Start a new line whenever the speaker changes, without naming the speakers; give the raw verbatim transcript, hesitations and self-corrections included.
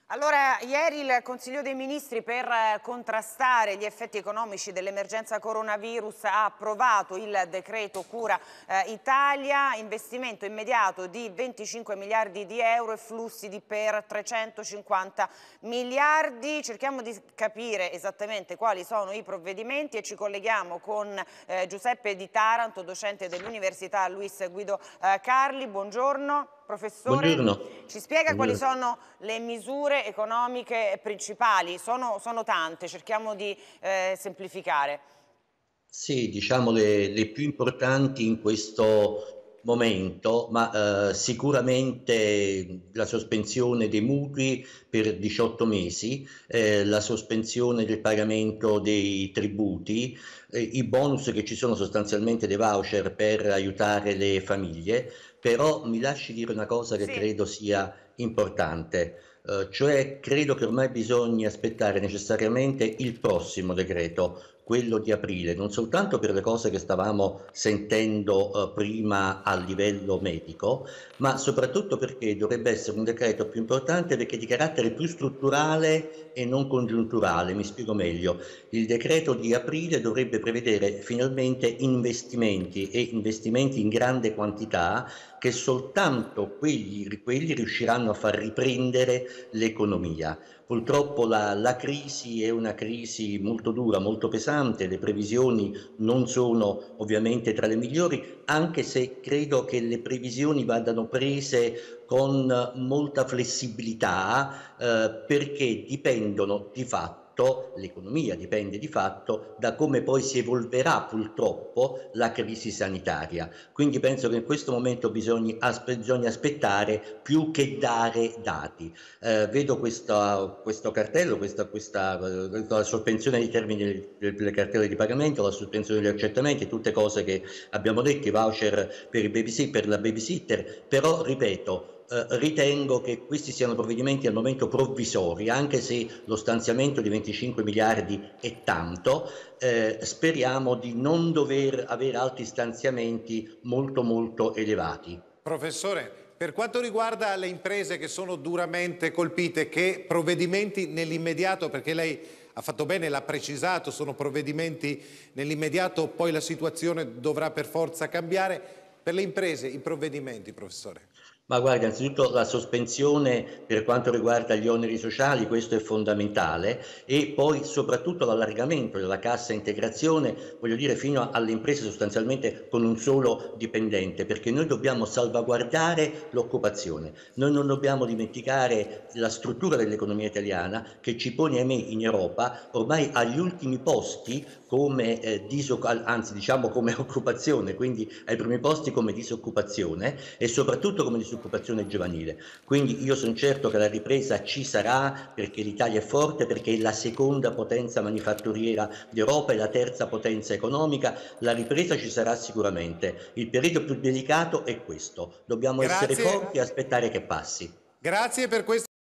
Allora, ieri il Consiglio dei Ministri per eh, contrastare gli effetti economici dell'emergenza coronavirus ha approvato il decreto Cura eh, Italia, investimento immediato di venticinque miliardi di euro e flussi di per trecentocinquanta miliardi. Cerchiamo di capire esattamente quali sono i provvedimenti e ci colleghiamo con eh, Giuseppe Di Taranto, docente dell'Università Luis Guido eh, Carli. Buongiorno. Professore,
Buongiorno.
ci spiega quali
Buongiorno.
sono le misure economiche principali? Sono, sono tante, cerchiamo di eh, semplificare.
Sì, diciamo le, le più importanti in questo momento, ma eh, sicuramente la sospensione dei mutui per diciotto mesi, eh, la sospensione del pagamento dei tributi, eh, i bonus che ci sono sostanzialmente dei voucher per aiutare le famiglie, però mi lasci dire una cosa che
Sì.
credo sia importante. Eh, cioè credo che ormai bisogna aspettare necessariamente il prossimo decreto, quello di aprile, non soltanto per le cose che stavamo sentendo eh, prima a livello medico, ma soprattutto perché dovrebbe essere un decreto più importante perché di carattere più strutturale e non congiunturale. Mi spiego meglio. Il decreto di aprile dovrebbe prevedere finalmente investimenti e investimenti in grande quantità che soltanto quelli, quelli riusciranno a far riprendere l'economia. Purtroppo la, la crisi è una crisi molto dura, molto pesante, le previsioni non sono ovviamente tra le migliori, anche se credo che le previsioni vadano prese con molta flessibilità eh, perché dipendono di fatto, l'economia dipende di fatto da come poi si evolverà purtroppo la crisi sanitaria. Quindi penso che in questo momento bisogna, aspe bisogna aspettare più che dare dati. Eh, vedo questa, questo cartello, questa, questa, questa sospensione dei termini delle cartelle di pagamento, la sospensione degli accertamenti, tutte cose che abbiamo detto, i voucher per, i babysit per la babysitter, però ripeto, eh, ritengo che questi siano provvedimenti al momento provvisori, anche se lo stanziamento di venticinque miliardi è tanto, eh, speriamo di non dover avere altri stanziamenti molto molto elevati.
Professore, per quanto riguarda le imprese che sono duramente colpite, che provvedimenti nell'immediato, perché lei ha fatto bene, l'ha precisato, sono provvedimenti nell'immediato, poi la situazione dovrà per forza cambiare. Per le imprese, i provvedimenti, professore.
Ma guarda, innanzitutto la sospensione per quanto riguarda gli oneri sociali, questo è fondamentale, e poi soprattutto l'allargamento della cassa integrazione, voglio dire, fino alle imprese sostanzialmente con un solo dipendente, perché noi dobbiamo salvaguardare l'occupazione. Noi non dobbiamo dimenticare la struttura dell'economia italiana che ci pone, ahimè, in Europa ormai agli ultimi posti come eh, anzi diciamo come occupazione, quindi ai primi posti come disoccupazione e soprattutto come disoccupazione giovanile. Quindi io sono certo che la ripresa ci sarà perché l'Italia è forte, perché è la seconda potenza manifatturiera d'Europa e la terza potenza economica. La ripresa ci sarà sicuramente. Il periodo più delicato è questo. Dobbiamo essere
Grazie,
forti e aspettare che passi.
grazie per questo.